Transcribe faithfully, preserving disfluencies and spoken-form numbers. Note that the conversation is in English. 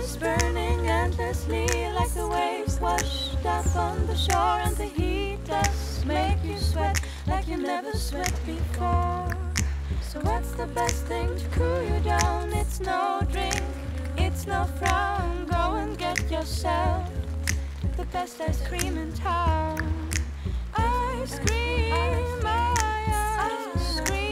is burning endlessly like the waves washed up on the shore, and the heat does make you sweat like you never sweat before. So what's the best thing to cool you down? It's no drink, it's no frown. Go and get yourself the best ice cream in town. Ice cream, ice cream.